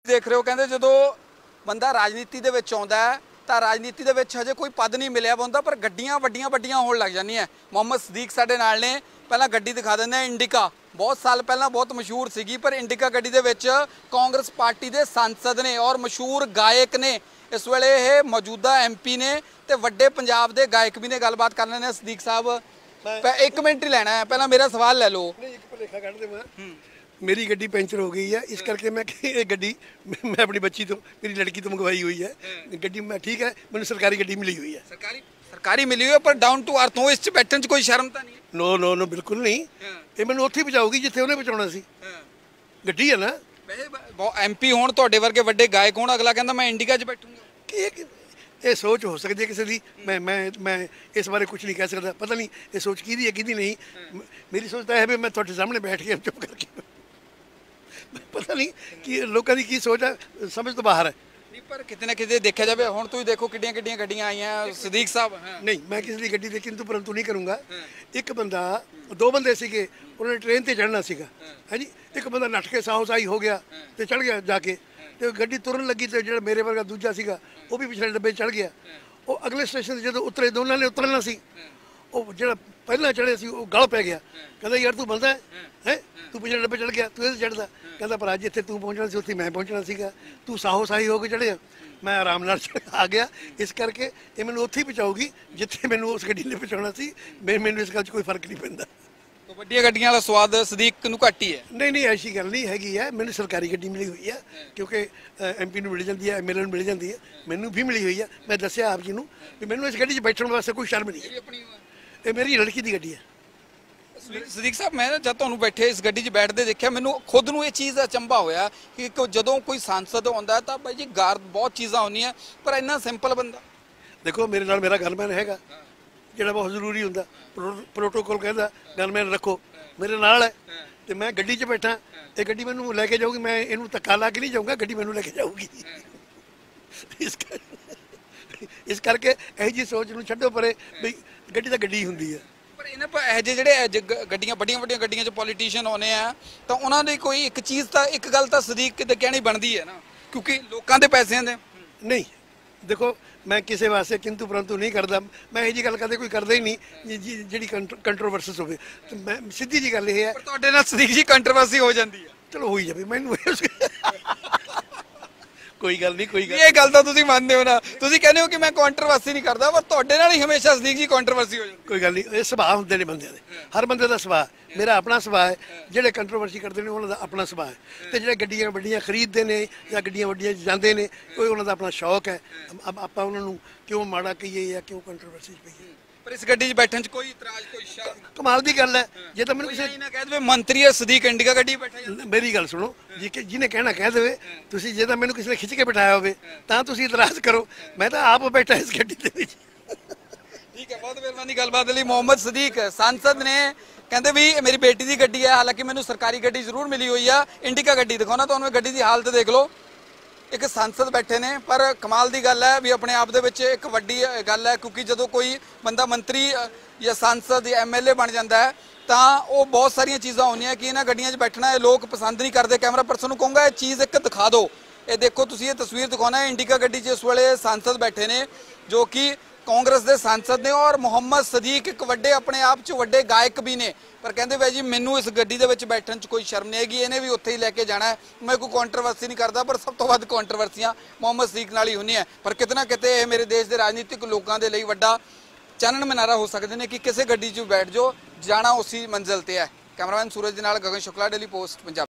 देख रहे हो, कहते जो बंदा राजनीति दे विच आउंदा है ਤਾਂ ਰਾਜਨੀਤੀ ਦੇ ਵਿੱਚ ਹਜੇ ਕੋਈ ਪਦ ਨਹੀਂ ਮਿਲਿਆ ਹੁੰਦਾ, ਪਰ ਗੱਡੀਆਂ ਵੱਡੀਆਂ ਹੋਣ ਲੱਗ ਜਾਂਦੀਆਂ। ਮੁਹੰਮਦ ਸਦੀਕ ਸਾਡੇ ਨਾਲ ਨੇ। ਪਹਿਲਾਂ ਗੱਡੀ ਦਿਖਾ ਦਿੰਦੇ ਆ। ਇੰਡੀਕਾ ਬਹੁਤ ਸਾਲ ਪਹਿਲਾਂ ਬਹੁਤ ਮਸ਼ਹੂਰ ਸੀਗੀ, ਪਰ ਇੰਡੀਕਾ ਗੱਡੀ ਦੇ ਵਿੱਚ ਕਾਂਗਰਸ ਪਾਰਟੀ ਦੇ ਸੰਸਦ ਨੇ ਔਰ ਮਸ਼ਹੂਰ ਗਾਇਕ ਨੇ। ਇਸ ਵੇਲੇ ਇਹ ਮੌਜੂਦਾ ਐਮਪੀ ਨੇ ਤੇ ਵੱਡੇ ਪੰਜਾਬ ਦੇ ਗਾਇਕ ਵੀ ਨੇ। ਗੱਲਬਾਤ ਕਰ ਲੈਂਦੇ ਆ ਸਦੀਕ ਸਾਹਿਬ। ਇੱਕ ਮਿੰਟ ਹੀ ਲੈਣਾ ਹੈ, ਪਹਿਲਾਂ ਮੇਰਾ ਸਵਾਲ ਲੈ ਲਓ। ਇੱਕ ਭੁਲੇਖਾ ਕੱਢ ਦੇਵਾਂ, मेरी गड्डी पैंचर हो गई है, इस करके मैं ये गड्डी मैं अपनी बच्ची तो मेरी लड़की तो मंगवाई हुई है। गड्डी मैं ठीक है, मैंने सरकारी गड्डी मिली हुई है। सरकारी मिली हुई है, पर डाउन टू अर्थ हो, इस च बैठने च कोई शर्म तो नहीं? नो नो नो बिल्कुल नहीं। ये मैंने उत्थे पहुँचाऊगी जिथे उन्हें पहुँचाना सी। गड्डी है ना। एमपी होण तुहाडे वर्गे वड्डे गायक होण, अगला कहंदा मैं इंडिका च बैठूंगा। ये सोच हो सकती है किसी की। मैं इस बारे कुछ नहीं कह सकता। पता नहीं ये सोच किहदी है किहदी नहीं। मेरी सोच तो है भी मैं तुहाडे सामने बैठ के चुप करके पता नहीं कि लोगों की सोच है, समझ तो बाहर है। नहीं, पर कितने ना कितने देखा जाए हुण तुसीं देखो किड्डियां गड्डियां आई हैं सदीक साहब। नहीं, मैं किसी की गड्डी देखी परंतु नहीं करूँगा। एक बंदा, दो बंदे सीगे, उन्होंने ट्रेन ते चढ़ना सीगा है जी। एक बंदा नट के साहसाई हो गया तो चढ़ गया जाके, तो गड्डी तुरन लगी तो जो मेरे वर्गा दूजा सीगा वो भी पिछले डब्बे चढ़ गया। वो अगले स्टेशन जो उतरे, दोनों ने उतरना सी, वो जो पहला चढ़े सी वो गल पै गया। कहता यार तू बंदा है, तू पिछले डब्बे चढ़ गया, तू इधर चढ़दा। कहता पर अज इत्थे तू पहुँचना सी, उत्थे मैं पहुँचना सीगा। तू साहो-साही हो के चढ़िया, मैं आराम नाल आ गया। इस करके ये मैनूं उत्थे पहुँचाऊगी जिथे मैनूं उस गड्डी ने पहुँचाना सी। मैनूं इस गल च कोई फर्क नहीं पैंदा। तो वड्डियां गड्डियां वाला स्वाद सदीक नूं घट ही है? नहीं, ऐसी गल नहीं हैगी है। मैंने सरकारी गड्डी मिली हुई है, क्योंकि एमपी नूं मिल जाती है, एमएलए नूं मिल जाती है, मैनूं भी मिली हुई है। मैं दस्सिया आप जी नूं भी मैनूं इस गड्डी 'च बैठण वास्ते कोई शर्म नहीं है। ये मेरी लड़की की गड्डी है। सदीक साहब, मैं जब तुहानूं बैठे इस गड्डी 'च बैठदे देखिया, मैनूं खुद नूं ये चीज़ अचंभा होया कि जदों कोई सांसद आउंदा है तां बाई जी गार बहुत चीज़ां होंदियां, पर इन्ना सिंपल बंदा। देखो मेरे नाल मेरा गनमैन हैगा, जिहड़ा बहुत जरूरी हुंदा। प्रोटोकॉल कहंदा गनमैन रखो, मेरे नाल है ते मैं गड्डी 'च बैठा। ये गड्डी मैनूं लैके जाऊगी, मैं इहनूं धक्का ला के नहीं जाऊँगा, गड्डी मैनूं लैके जाऊगी। इस करके यही जी सोच नूं छड्डो परे, भी गड्डी तां गड्डी हुंदी है। पर इन्हें ਇਹ ਜਿਹੇ ਜਿਹੜੇ ਗੱਡੀਆਂ ਵੱਡੀਆਂ ਗੱਡੀਆਂ 'ਚ ਪੋਲੀਟੀਸ਼ੀਅਨ ਆਉਂਦੇ ਆ ਤਾਂ ਉਹਨਾਂ ਦੀ ਕੋਈ ਇੱਕ ਚੀਜ਼ ਤਾਂ ਇੱਕ ਗੱਲ ਤਾਂ ਸਦੀਕ ਕਿਤੇ ਕਹਿਣੀ ਬਣਦੀ ਹੈ ਨਾ, ਕਿਉਂਕਿ ਲੋਕਾਂ ਦੇ ਪੈਸਿਆਂ ਦੇ। नहीं देखो मैं किसी वास्ते किंतु परंतु नहीं करता। मैं यही गल कदे कोई करता ही नहीं जी कंट्रोवर्सिस होवे। तो मैं सीधी जी गल ये है। पर ਤੁਹਾਡੇ ਨਾਲ ਸਦੀਕ ਜੀ ਕੰਟਰੋਵਰਸੀ ਹੋ ਜਾਂਦੀ ਹੈ। चलो हो ही जाए, मैनूं कोई गल नहीं, कोई गल ਇਹ ਗੱਲ ਤਾਂ ਤੁਸੀਂ ਮੰਨਦੇ ਹੋ ਨਾ, ਤੁਸੀਂ ਕਹਿੰਦੇ ਹੋ ਕਿ ਮੈਂ ਕੰਟਰੋਵਰਸੀ ਨਹੀਂ ਕਰਦਾ, ਪਰ ਤੁਹਾਡੇ ਨਾਲ ਹੀ ਹਮੇਸ਼ਾ ਸਦੀਕ ਜੀ ਕੰਟਰੋਵਰਸੀ ਹੋ ਜਾਂਦੀ। कोई गल नहीं, ये सुभाਅ ਹੁੰਦੇ ਨੇ ਬੰਦਿਆਂ ਦੇ, हर बंदे का सुभाਅ। मेरा अपना सुभाਅ है, ਜਿਹੜੇ ਕੰਟਰੋਵਰਸੀ ਕਰਦੇ ਨੇ ਉਹਨਾਂ ਦਾ ਆਪਣਾ ਸੁਭਾਅ ਹੈ। ਤੇ ਜਿਹੜੇ ਗੱਡੀਆਂ ਵੱਡੀਆਂ ਖਰੀਦਦੇ ਨੇ ਜਾਂ ਗੱਡੀਆਂ ਵੱਡੀਆਂ ਜਾਂਦੇ ਨੇ, ਕੋਈ ਉਹਨਾਂ ਦਾ ਆਪਣਾ ਸ਼ੌਕ ਹੈ। ਆਪਾਂ ਉਹਨਾਂ ਨੂੰ ਕਿਉਂ ਮਾੜਾ ਕਹੀਏ ਜਾਂ ਕਿਉਂ ਕੰਟਰੋਵਰਸੀ 'ਚ ਪਈਏ। पर इस गड्डी 'ਚ बैठने 'ਚ कोई इतराज कोई शर्म? कमाल की गल है। जे तो मैंने किसी ना कह दे मंत्री है सदीक इंडिका गड्डी बैठा जांदा। मेरी गल सुनो जी, कि जिन्हें कहना कह देवे। तुसी जे तो मैंने किसी ने खिंच के बिठाया होवे तां तुसी इतराज करो, मैं तो आप बैठा इस गड्डी दे विच। ठीक है, बहुत मेहरबानी गलबात लई। मुहम्मद सदीक सांसद ने कहते भी मेरी बेटी की गड्डी है, हालांकि मैंने सरकारी गड्डी जरूर मिली हुई है। इंडिका गड्डी दिखाना तुहानूं, गड्डी की हालत देख लो। एक सांसद बैठे ने, पर कमाल की गल है भी अपने आप दे विच एक वड्डी गल है, क्योंकि जदों कोई बंदा मंत्री या सांसद या एमएलए बन जाता है तो वो बहुत सारिया चीज़ां होंदियां कि इन्हां गड्डियां 'च बैठना लोग पसंद नहीं करते। कैमरा पर्सन नूं कहूँगा ये चीज़ एक दिखा दो। ये देखो तुसीं ये तस्वीर दिखाना है, इंडिका गड्डी 'च इस वेले सांसद बैठे ने जो कि कांग्रेस के सांसद ने, और मुहम्मद सदीक एक वड्डे अपने आप च वड्डे गायक भी ने। पर कहते भाई जी मैनू इस गड्डी दे विच बैठण च कोई शर्म नहीं हैगी, इन्हें भी उत्थे ही लैके जाना है। मैं कोई कंट्रोवर्सी नहीं करता, पर सब तो वध कंट्रोवर्सियां मुहम्मद सदीक नाल ही होंदियां। पर किते ना किते मेरे देश के राजनीतिक लोगों के लिए वड्डा चानण मिनारा हो सकते हैं कि किसी गड्डी 'ਚ बैठ जाओ, जाना उसी मंजिल ते है। कैमरामैन सूरज दे नाल गगन शुक्ला, डेली पोस्ट पंजाब।